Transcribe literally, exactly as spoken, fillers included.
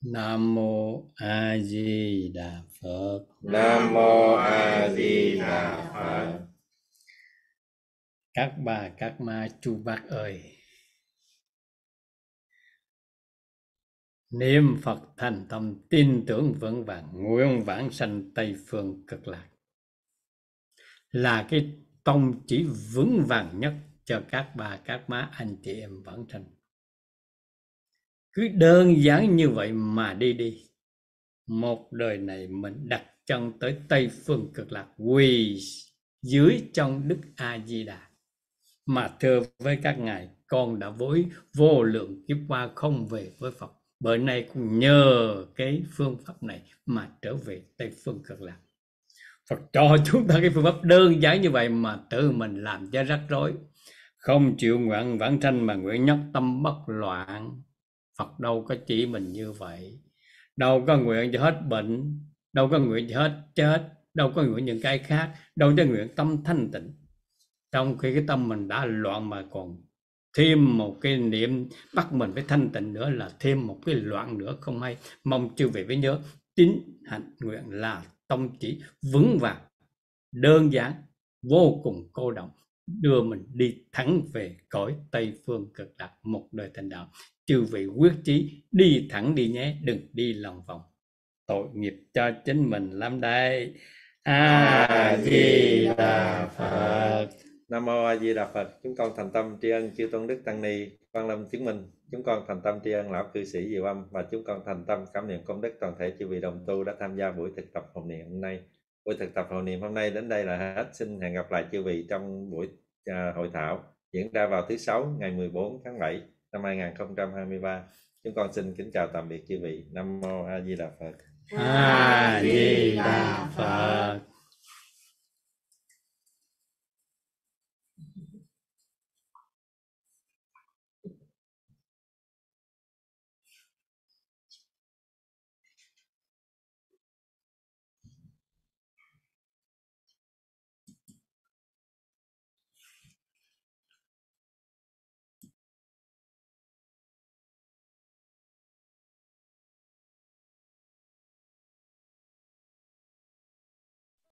Nam mô A Di Đà Phật. Nam mô A Di Đà Phật. Các bà các ma chú bác ơi, niệm Phật thành tâm, tin tưởng vững vàng, nguyện vãng sanh Tây phương cực lạc là cái tông chỉ vững vàng nhất cho các bà các má anh chị em vãng sanh. Cứ đơn giản như vậy mà đi đi, một đời này mình đặt chân tới Tây phương cực lạc, quỳ dưới trong Đức A Di Đà. Mà thưa với các ngài, con đã với vô lượng kiếp qua không về với Phật, bởi nay cũng nhờ cái phương pháp này mà trở về Tây phương cực lạc. Phật cho chúng ta cái phương pháp đơn giản như vậy mà tự mình làm cho rắc rối. Không chịu nguyện vãng sanh mà nguyện nhất tâm bất loạn. Phật đâu có chỉ mình như vậy. Đâu có nguyện cho hết bệnh, đâu có nguyện cho hết chết, đâu có nguyện những cái khác, đâu có nguyện tâm thanh tịnh. Trong khi cái tâm mình đã loạn mà còn thêm một cái niệm bắt mình phải thanh tịnh nữa là thêm một cái loạn nữa không hay. Mong chư vị phải nhớ, tín hạnh nguyện là tông chỉ vững vàng, đơn giản, vô cùng cô động, đưa mình đi thẳng về cõi Tây phương cực lạc, một đời thành đạo. Chư vị quyết chí đi thẳng đi nhé, đừng đi lòng vòng, tội nghiệp cho chính mình lắm đây. A Di Đà Phật. Nam mô A Di Đà Phật. Chúng con thành tâm tri ân chư tôn đức tăng ni Quan Lâm chứng minh. Chúng con thành tâm tri ân lão cư sĩ Diệu Âm, và chúng con thành tâm cảm niệm công đức toàn thể chư vị đồng tu đã tham gia buổi thực tập hộ niệm hôm nay. Buổi thực tập hộ niệm hôm nay đến đây là hết. Xin hẹn gặp lại chư vị trong buổi uh, hội thảo diễn ra vào thứ sáu ngày mười bốn tháng bảy năm hai nghìn không trăm hai mươi ba. Chúng con xin kính chào tạm biệt chư vị. Nam mô A Di Đà Phật. A Di Đà Phật.